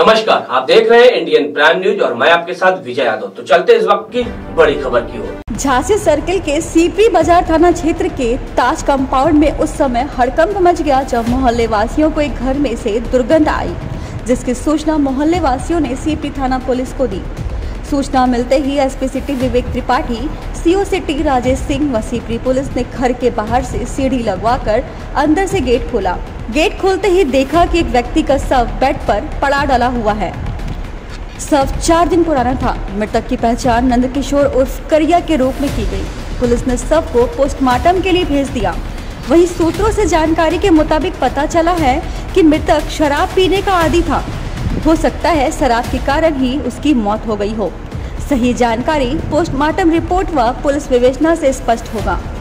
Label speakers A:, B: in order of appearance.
A: नमस्कार, आप देख रहे हैं इंडियन प्राइम न्यूज और मैं आपके साथ विजय यादव। तो चलते इस वक्त की बड़ी खबर की ओर।
B: झांसी सर्किल के सीपी बाजार थाना क्षेत्र के ताज कंपाउंड में उस समय हड़कंप मच गया जब मोहल्ले वासियों को एक घर में से दुर्गंध आई, जिसकी सूचना मोहल्ले वासियों ने सीपी थाना पुलिस को दी। सूचना मिलते ही SP city Vivek Tripathi, CO city Rajesh Singh व सीपी पुलिस ने घर के बाहर से सीढ़ी लगवाकर अंदर से गेट खोला। गेट खोलते ही देखा कि एक व्यक्ति का शव बेड पर पड़ा डला हुआ है। शव 4 दिन पुराना था। मृतक की पहचान नंदकिशोर उर्फ करिया के रूप में की गई। पुलिस ने शव को पोस्टमार्टम के लिए भेज दिया। वहीं सूत्रों से जानकारी के मुताबिक पता चला है कि मृतक शराब पीने का आदी था। हो सकता है शराब के कारण ही उसकी मौत हो गई हो। सही जानकारी पोस्टमार्टम रिपोर्ट व पुलिस विवेचना से स्पष्ट होगा।